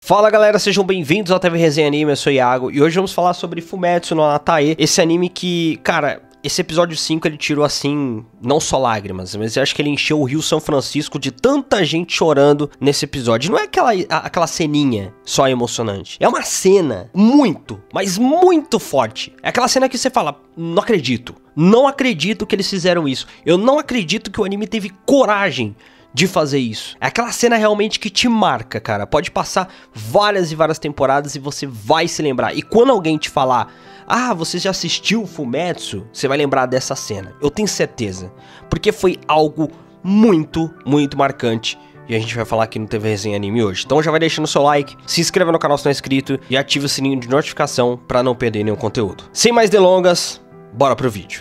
Fala galera, sejam bem-vindos ao TV Resenha Anime, eu sou o Iago e hoje vamos falar sobre Fumetsu no Anatae, esse anime que, cara, esse episódio 5 ele tirou assim, não só lágrimas, mas eu acho que ele encheu o Rio São Francisco de tanta gente chorando nesse episódio. Não é aquela ceninha só emocionante, é uma cena muito, mas muito forte. É aquela cena que você fala, não acredito que eles fizeram isso, eu não acredito que o anime teve coragem de fazer isso. É aquela cena realmente que te marca, cara. Pode passar várias e várias temporadas e você vai se lembrar. E quando alguém te falar, ah, você já assistiu Fumetsu? Você vai lembrar dessa cena. Eu tenho certeza. Porque foi algo muito, muito marcante. E a gente vai falar aqui no TV Resenha Anime hoje. Então já vai deixando o seu like, se inscreva no canal se não é inscrito e ative o sininho de notificação para não perder nenhum conteúdo. Sem mais delongas, bora pro vídeo.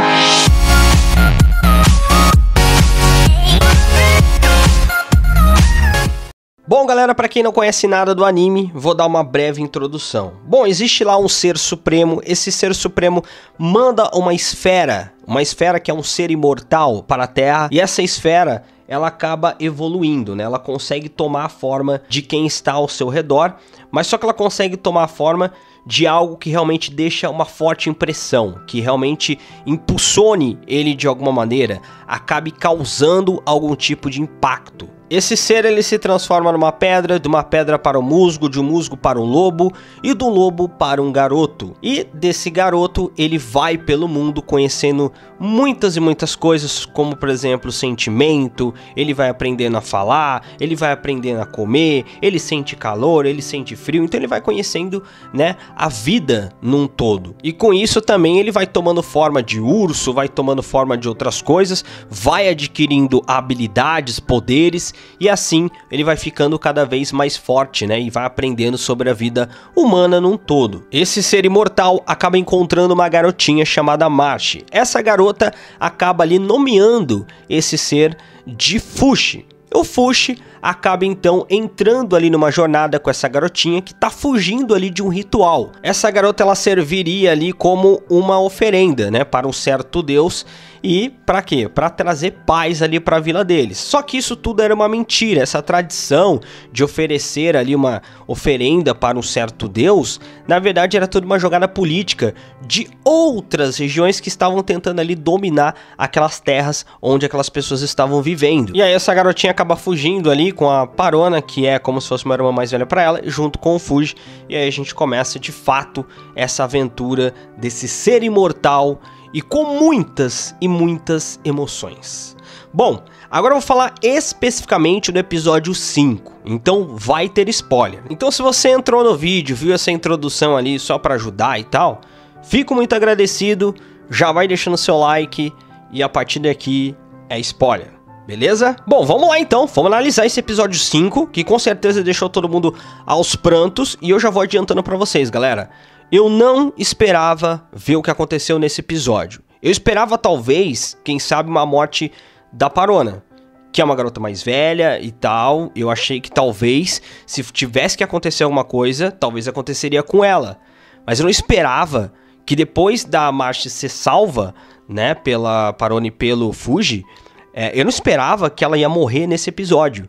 Bom galera, pra quem não conhece nada do anime, vou dar uma breve introdução. Bom, existe lá um ser supremo, esse ser supremo manda uma esfera que é um ser imortal para a Terra, e essa esfera ela acaba evoluindo, né? Ela consegue tomar a forma de quem está ao seu redor, mas só que ela consegue tomar a forma de algo que realmente deixa uma forte impressão, que realmente impulsione ele de alguma maneira, acabe causando algum tipo de impacto. Esse ser ele se transforma numa pedra, de uma pedra para um musgo, de um musgo para um lobo e do lobo para um garoto. E desse garoto ele vai pelo mundo conhecendo muitas e muitas coisas, como por exemplo sentimento, ele vai aprendendo a falar, ele vai aprendendo a comer, ele sente calor, ele sente frio, então ele vai conhecendo, né, a vida num todo. E com isso também ele vai tomando forma de urso, vai tomando forma de outras coisas, vai adquirindo habilidades, poderes, e assim ele vai ficando cada vez mais forte, né? E vai aprendendo sobre a vida humana num todo. Esse ser imortal acaba encontrando uma garotinha chamada Marche. Essa garota acaba ali nomeando esse ser de Fushi. O Fushi acaba então entrando ali numa jornada com essa garotinha que tá fugindo ali de um ritual. Essa garota ela serviria ali como uma oferenda, né, para um certo deus. E para quê? Para trazer paz ali para a vila deles. Só que isso tudo era uma mentira. Essa tradição de oferecer ali uma oferenda para um certo deus, na verdade era tudo uma jogada política de outras regiões que estavam tentando ali dominar aquelas terras onde aquelas pessoas estavam vivendo. E aí essa garotinha acaba fugindo ali com a Parona, que é como se fosse uma irmã mais velha para ela, junto com o Fuji. E aí a gente começa de fato essa aventura desse ser imortal e com muitas e muitas emoções. Bom, agora eu vou falar especificamente do episódio 5, então vai ter spoiler. Então se você entrou no vídeo, viu essa introdução ali só para ajudar e tal, fico muito agradecido, já vai deixando seu like e a partir daqui é spoiler. Beleza? Bom, vamos lá então, vamos analisar esse episódio 5, que com certeza deixou todo mundo aos prantos, e eu já vou adiantando pra vocês, galera. Eu não esperava ver o que aconteceu nesse episódio. Eu esperava talvez, quem sabe, uma morte da Parona, que é uma garota mais velha e tal. Eu achei que talvez, se tivesse que acontecer alguma coisa, talvez aconteceria com ela. Mas eu não esperava que depois da Marche ser salva, né, pela Parona e pelo Fuji, eu não esperava que ela ia morrer nesse episódio.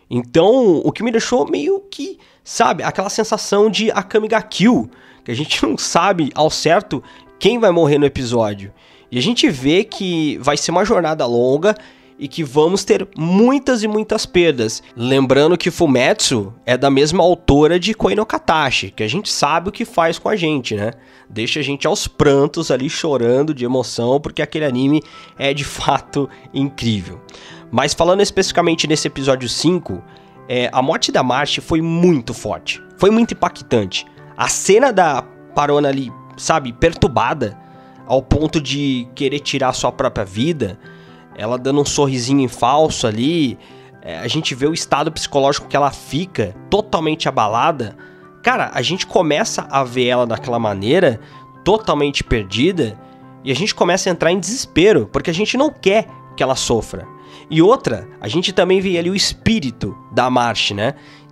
Então, o que me deixou meio que, sabe, aquela sensação de Akame ga Kill, que a gente não sabe ao certo quem vai morrer no episódio. E a gente vê que vai ser uma jornada longa e que vamos ter muitas e muitas perdas. Lembrando que Fumetsu é da mesma autora de Koi no Katachi, que a gente sabe o que faz com a gente, né? Deixa a gente aos prantos ali, chorando de emoção, porque aquele anime é de fato incrível. Mas falando especificamente nesse episódio 5, a morte da Marche foi muito forte, foi muito impactante. A cena da Parona ali, sabe, perturbada, ao ponto de querer tirar sua própria vida, ela dando um sorrisinho em falso ali, a gente vê o estado psicológico que ela fica, totalmente abalada. Cara, a gente começa a ver ela daquela maneira, totalmente perdida, e a gente começa a entrar em desespero, porque a gente não quer que ela sofra. E outra, a gente também vê ali o espírito da Marche, né?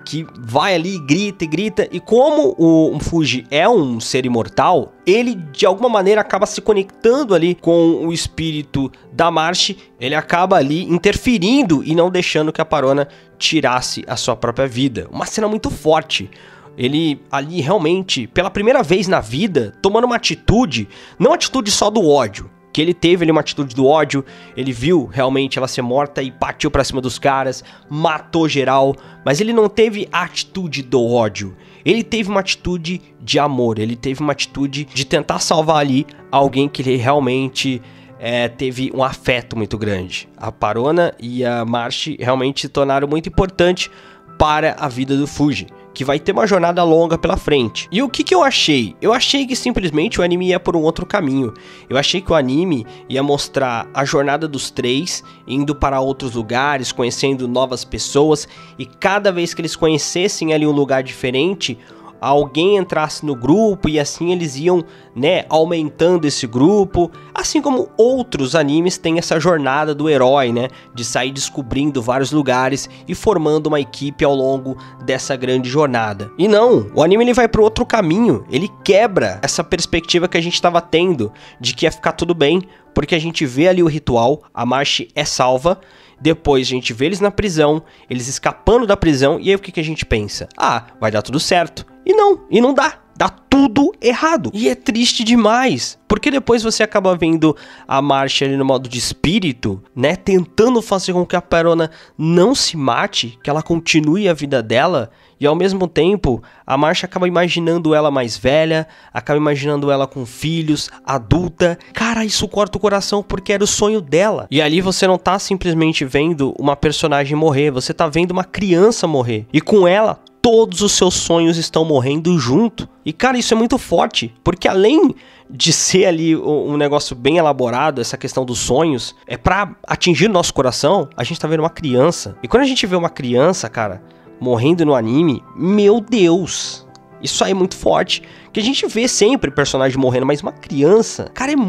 que vai ali, grita e grita, e como o Fuji é um ser imortal, ele de alguma maneira acaba se conectando ali com o espírito da Marcy, ele acaba ali interferindo e não deixando que a Parona tirasse a sua própria vida. Uma cena muito forte. Ele ali realmente, pela primeira vez na vida, tomando uma atitude, não atitude só do ódio, que ele teve ali uma atitude do ódio, ele viu realmente ela ser morta e partiu pra cima dos caras, matou geral, mas ele não teve a atitude do ódio, ele teve uma atitude de amor, ele teve uma atitude de tentar salvar ali alguém que ele realmente teve um afeto muito grande. A Parona e a Marcy realmente se tornaram muito importantes para a vida do Fuji, que vai ter uma jornada longa pela frente. E o que eu achei? Eu achei que simplesmente o anime ia por um outro caminho. Eu achei que o anime ia mostrar a jornada dos três, indo para outros lugares, conhecendo novas pessoas, e cada vez que eles conhecessem ali um lugar diferente, alguém entrasse no grupo e assim eles iam, né, aumentando esse grupo, assim como outros animes têm essa jornada do herói, né, de sair descobrindo vários lugares e formando uma equipe ao longo dessa grande jornada. E não, o anime ele vai para outro caminho, ele quebra essa perspectiva que a gente estava tendo de que ia ficar tudo bem, porque a gente vê ali o ritual, a Marcy é salva. Depois a gente vê eles na prisão, eles escapando da prisão, e aí o que a gente pensa? Ah, vai dar tudo certo. E não dá. Dá tudo errado. E é triste demais. Porque depois você acaba vendo a Marcy ali no modo de espírito, né? Tentando fazer com que a Parona não se mate, que ela continue a vida dela. E ao mesmo tempo, a Marcy acaba imaginando ela mais velha, acaba imaginando ela com filhos, adulta. Cara, isso corta o coração porque era o sonho dela. E ali você não tá simplesmente vendo uma personagem morrer, você tá vendo uma criança morrer. E com ela, todos os seus sonhos estão morrendo junto. E cara, isso é muito forte, porque além de ser ali um negócio bem elaborado, essa questão dos sonhos, é pra atingir o nosso coração, a gente tá vendo uma criança. E quando a gente vê uma criança, cara, morrendo no anime, meu Deus, isso aí é muito forte. Que a gente vê sempre personagem morrendo, mas uma criança, cara, é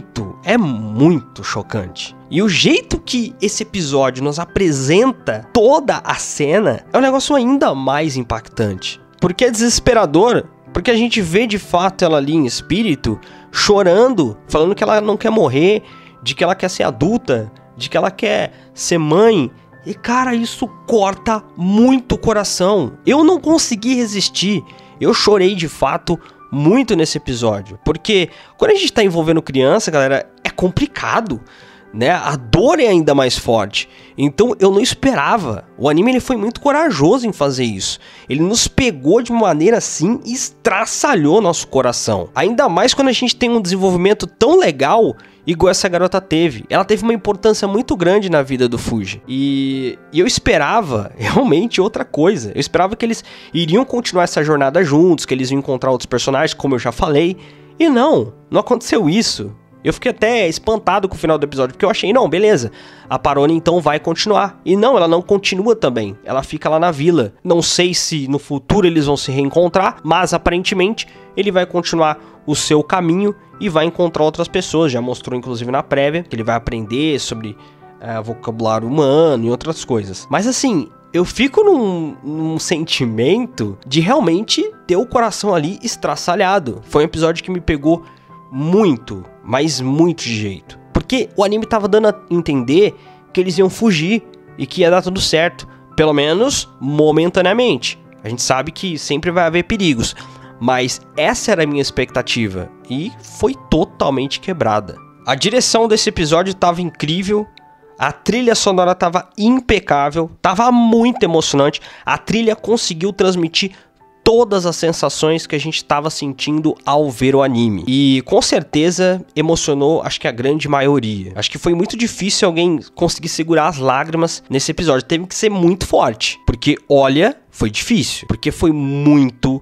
muito chocante. E o jeito que esse episódio nos apresenta toda a cena é um negócio ainda mais impactante. Porque é desesperador, porque a gente vê de fato ela ali em espírito, chorando, falando que ela não quer morrer, de que ela quer ser adulta, de que ela quer ser mãe. E cara, isso corta muito o coração. Eu não consegui resistir. Eu chorei de fato muito nesse episódio. Porque quando a gente tá envolvendo criança, galera, é complicado, né? A dor é ainda mais forte. Então eu não esperava. O anime ele foi muito corajoso em fazer isso. Ele nos pegou de uma maneira assim e estraçalhou nosso coração. Ainda mais quando a gente tem um desenvolvimento tão legal igual essa garota teve. Ela teve uma importância muito grande na vida do Fuji. E eu esperava realmente outra coisa. Eu esperava que eles iriam continuar essa jornada juntos, que eles iam encontrar outros personagens, como eu já falei. E não aconteceu isso. Eu fiquei até espantado com o final do episódio, porque eu achei, não, beleza, a Parona então vai continuar. E não, ela não continua também, ela fica lá na vila. Não sei se no futuro eles vão se reencontrar, mas aparentemente ele vai continuar o seu caminho e vai encontrar outras pessoas. Já mostrou inclusive na prévia que ele vai aprender sobre vocabulário humano e outras coisas. Mas assim, eu fico num sentimento de realmente ter o coração ali estraçalhado. Foi um episódio que me pegou muito, mas muito de jeito. Porque o anime tava dando a entender que eles iam fugir e que ia dar tudo certo, pelo menos momentaneamente. A gente sabe que sempre vai haver perigos, mas essa era a minha expectativa e foi totalmente quebrada. A direção desse episódio tava incrível, a trilha sonora tava impecável, tava muito emocionante, a trilha conseguiu transmitir todas as sensações que a gente estava sentindo ao ver o anime. E com certeza emocionou, acho que a grande maioria. Acho que foi muito difícil alguém conseguir segurar as lágrimas nesse episódio. Teve que ser muito forte. Porque, olha, foi difícil. Porque foi muito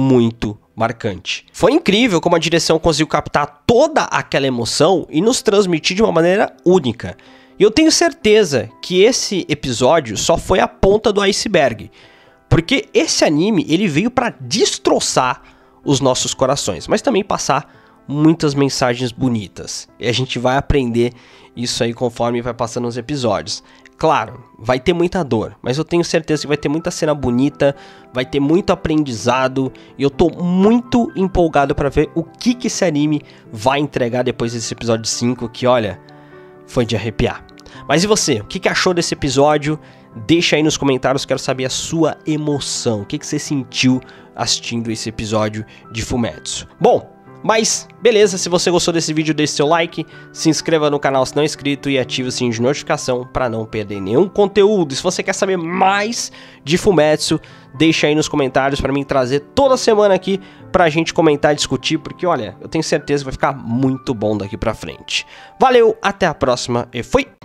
marcante. Foi incrível como a direção conseguiu captar toda aquela emoção e nos transmitir de uma maneira única. E eu tenho certeza que esse episódio só foi a ponta do iceberg. Porque esse anime, ele veio para destroçar os nossos corações, mas também passar muitas mensagens bonitas. E a gente vai aprender isso aí conforme vai passando os episódios. Claro, vai ter muita dor, mas eu tenho certeza que vai ter muita cena bonita, vai ter muito aprendizado, e eu tô muito empolgado pra ver o que esse anime vai entregar depois desse episódio 5, que olha, foi de arrepiar. Mas e você, o que achou desse episódio? Deixa aí nos comentários, quero saber a sua emoção, o que você sentiu assistindo esse episódio de Fumetsu. Bom, mas beleza, se você gostou desse vídeo, deixe seu like, se inscreva no canal se não é inscrito e ative o sininho de notificação para não perder nenhum conteúdo. E se você quer saber mais de Fumetsu, deixa aí nos comentários para mim trazer toda semana aqui pra gente comentar e discutir, porque olha, eu tenho certeza que vai ficar muito bom daqui pra frente. Valeu, até a próxima e fui!